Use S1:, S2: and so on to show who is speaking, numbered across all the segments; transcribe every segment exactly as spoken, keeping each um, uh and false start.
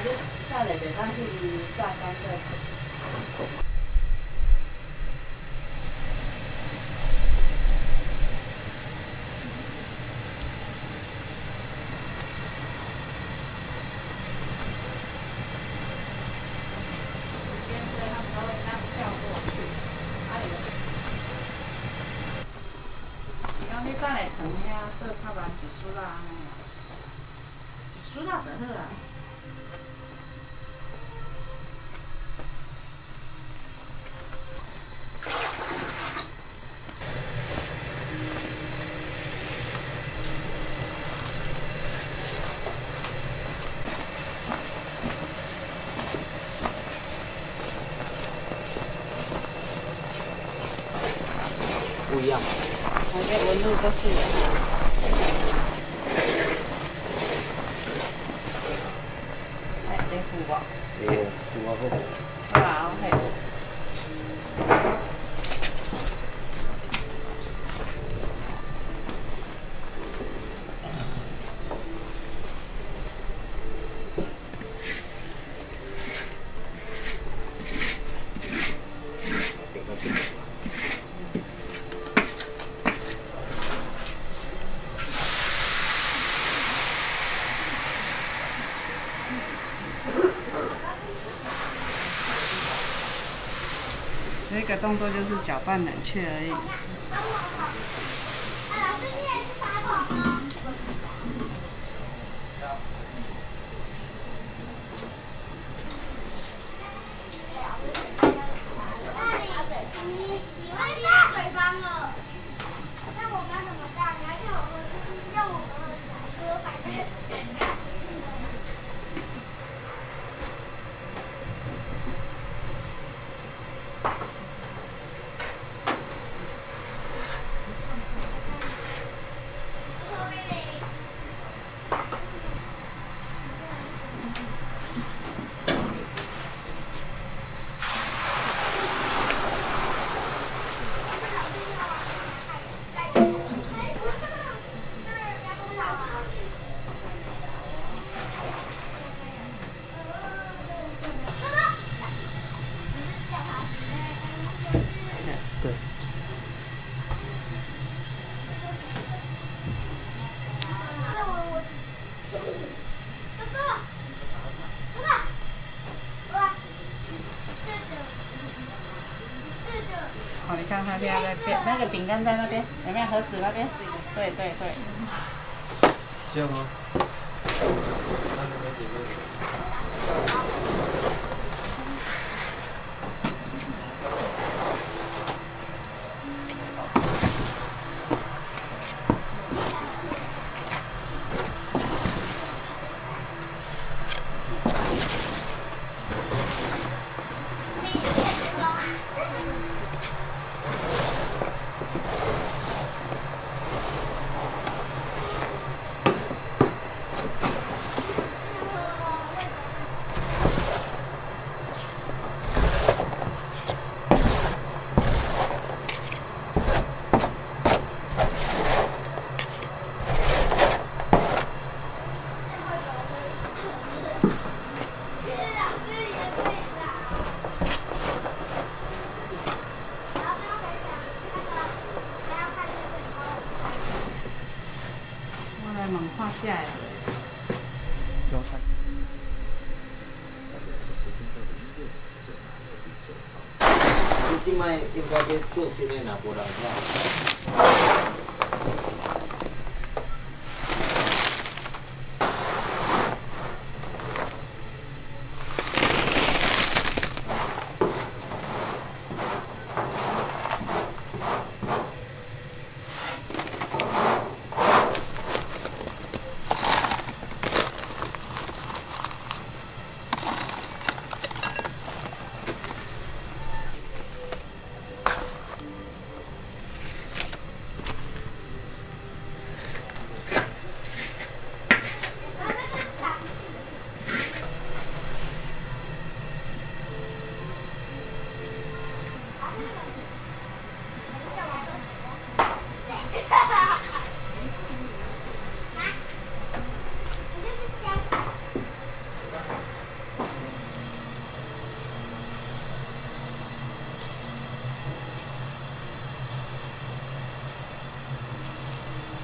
S1: 你炸嘞袂当去炸干再吃。你等下糖遐做较慢一丝仔安尼啊，一丝仔就好啊。
S2: 不一样。
S1: 我这纹路不是哈。哎，这付无？
S2: 对，付我好。
S1: 好，嘿。这个动作就是搅拌冷却而已。
S3: 你会大水方了，那我们怎么大？你还叫我们用我们的歌反正。
S2: 对。
S1: 哦，你看它现在在变，那个饼干在那边，有没有盒子那边？对对对。
S2: 香吗？
S1: 猛化下来。
S2: 不用看。你今摆应该要做新的哪无人了？
S3: 我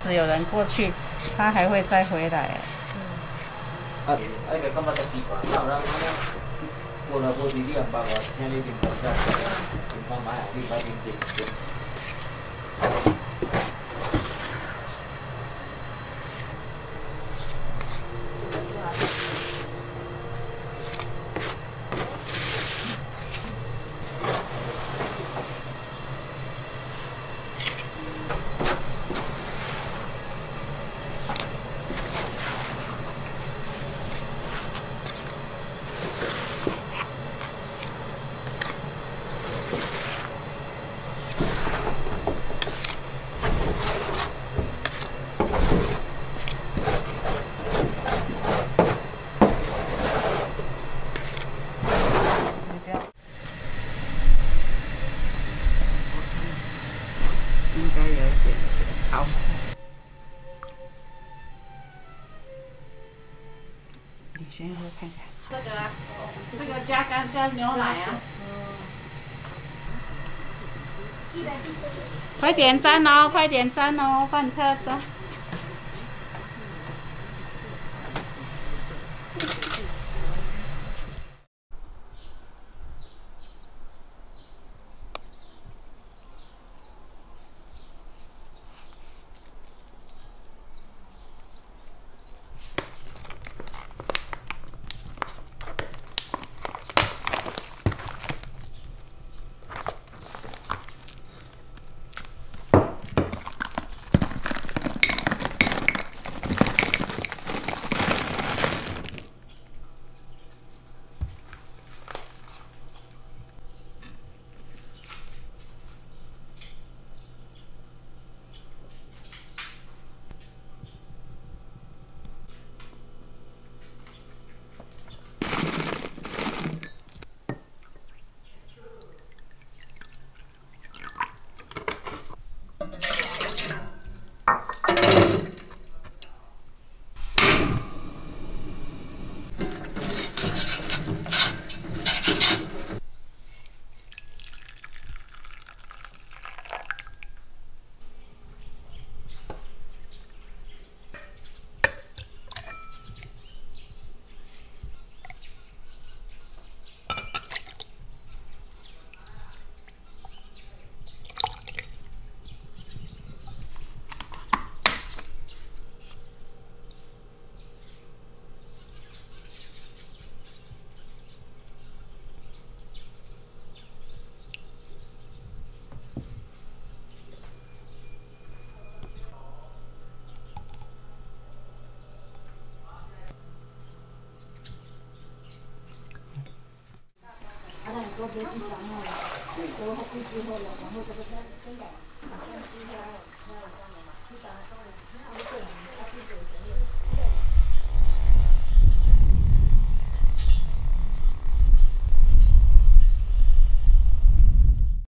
S1: 使有人过去，它还会再回来。
S2: 啊，啊个感觉足奇怪，哪有人安尼过来无伫你人包我，请你啉咖啡，啉看买啊，你买啉茶。
S1: 应该有一点好。你先喝看看。这个啊，这个加干加牛奶啊。快点沾哦，快点沾哦，饭特沾。我别去想了，我还不知道了，然后这个再再养，先吃下来，那这样的嘛，你想稍微，我这里他这个。